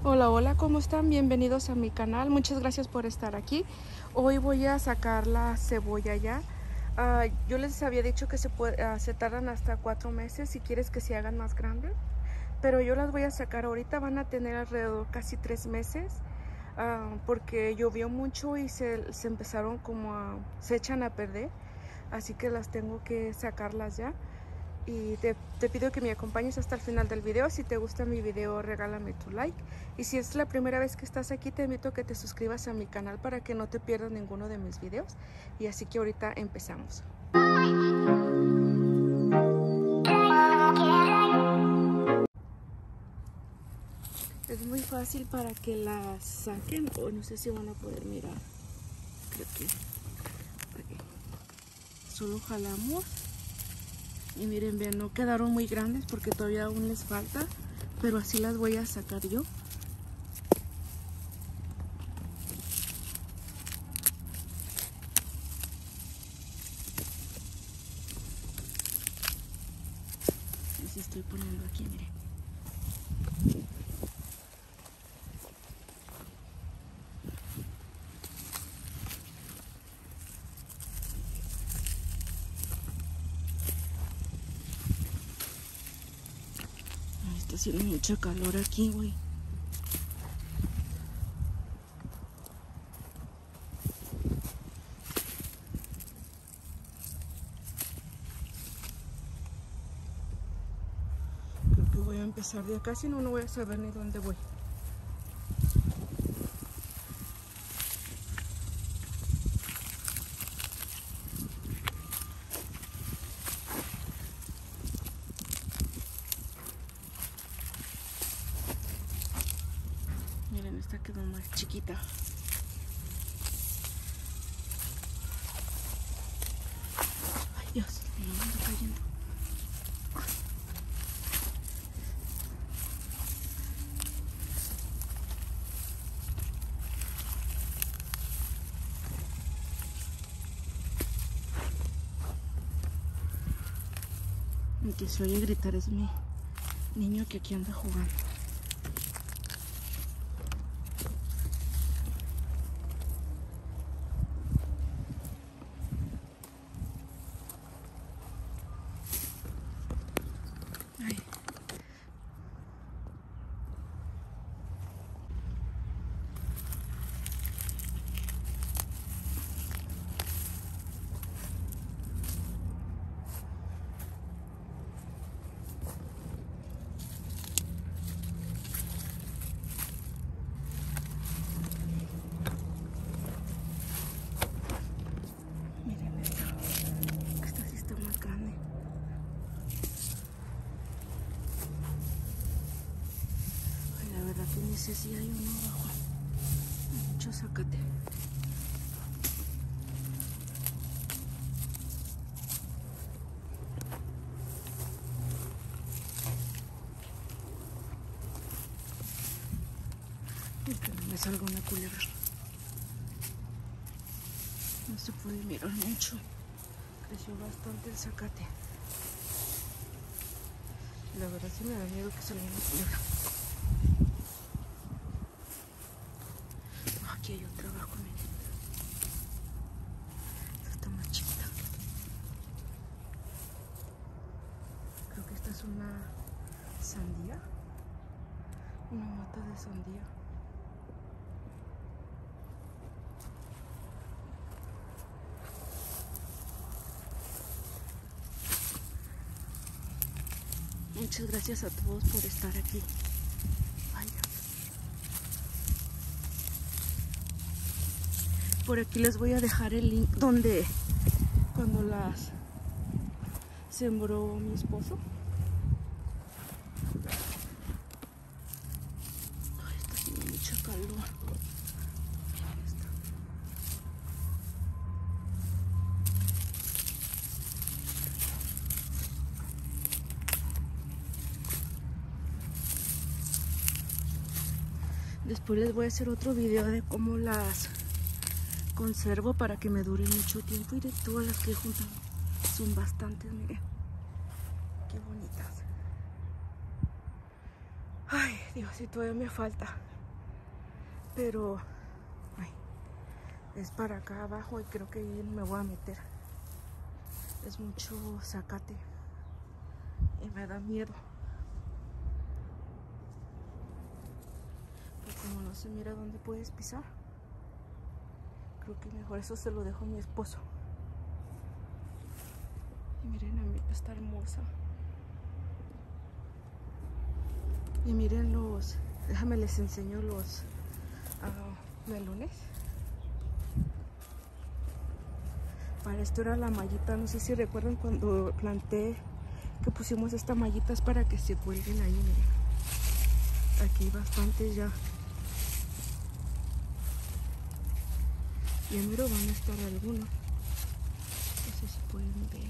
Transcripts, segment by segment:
Hola, hola, ¿cómo están? Bienvenidos a mi canal. Muchas gracias por estar aquí. Hoy voy a sacar la cebolla ya. Yo les había dicho que se tardan hasta 4 meses si quieres que se hagan más grandes. Pero yo las voy a sacar ahorita. Van a tener alrededor casi 3 meses. Porque llovió mucho y se empezaron se echan a perder. Así que las tengo que sacarlas ya. Y te pido que me acompañes hasta el final del video. Si te gusta mi video, regálame tu like. Y si es la primera vez que estás aquí, te invito a que te suscribas a mi canal para que no te pierdas ninguno de mis videos. Y así que ahorita empezamos. Es muy fácil para que las saquen, o no sé si van a poder mirar. Creo que aquí. Solo jalamos. Y miren, vean, no quedaron muy grandes porque todavía aún les falta, pero así las voy a sacar yo. Así estoy poniendo aquí, miren. Está haciendo mucha calor aquí, güey. Creo que voy a empezar de acá, si no, no voy a saber ni dónde voy. Miren, esta quedó más chiquita. Ay, Dios, me ando cayendo. El que se oye gritar es mi niño que aquí anda jugando. Ay. No sé si hay uno abajo. Mucho zacate. Y que no me salga una culebra. No se puede mirar mucho. Creció bastante el zacate. La verdad sí me da miedo que salga una culebra. Aquí hay otro abajo, miren. Esta está más chiquita. Creo que esta es una sandía. Una mata de sandía. Muchas gracias a todos por estar aquí. Vaya. Por aquí les voy a dejar el link cuando las sembró mi esposo. Ay, está haciendo mucho calor. Miren esto. Después les voy a hacer otro video de cómo las conservo para que me duren mucho tiempo. Y de todas las que he juntado son bastantes, miren. Qué bonitas. Ay, Dios, y todavía me falta. pero ay, es para acá abajo y creo que ahí me voy a meter. Es mucho zacate y me da miedo. Pero como no se mira dónde puedes pisar, creo que mejor eso se lo dejo a mi esposo. Y miren, América está hermosa. Y miren los, déjame les enseño los melones. Para esto era la mallita, no sé si recuerdan cuando planté que pusimos esta mallita, es para que se cuelguen ahí, miren. Aquí hay bastantes ya. Y en mero van a estar algunos. No sé si pueden ver.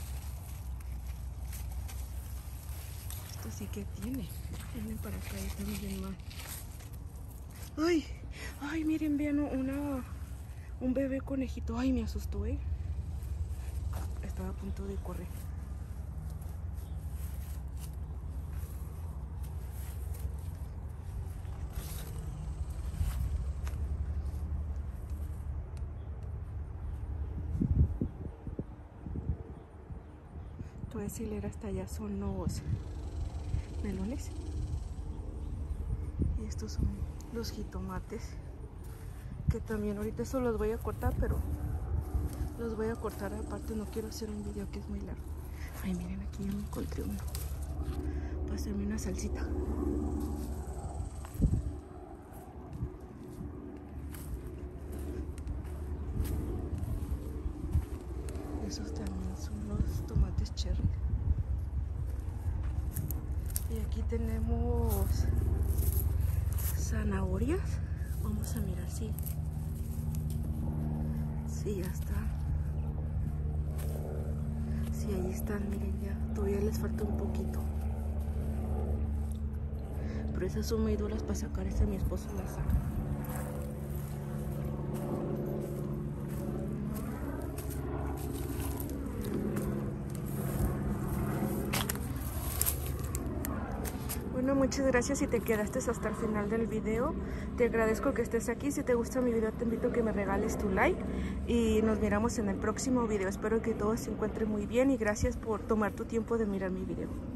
Esto sí que tiene. Vienen para acá y también más. Ay, ay, miren, vean un bebé conejito. Ay, me asustó, Estaba a punto de correr. Toda esa hilera hasta allá son los melones. Y estos son los jitomates. Que también ahorita eso los voy a cortar, pero los voy a cortar aparte. No quiero hacer un video que es muy largo. Ay, miren, aquí ya me encontré uno. Para hacerme una salsita. Esos también son los tomates cherry. Y aquí tenemos zanahorias. Vamos a mirar si ya está. Sí, ahí están, miren, ya todavía les falta un poquito. Pero esas son muy duras para sacar. Esta mi esposo la saca. Bueno, muchas gracias si te quedaste hasta el final del video. Te agradezco que estés aquí. Si te gusta mi video, te invito a que me regales tu like. Y nos miramos en el próximo video. Espero que todo se encuentre muy bien y gracias por tomar tu tiempo de mirar mi video.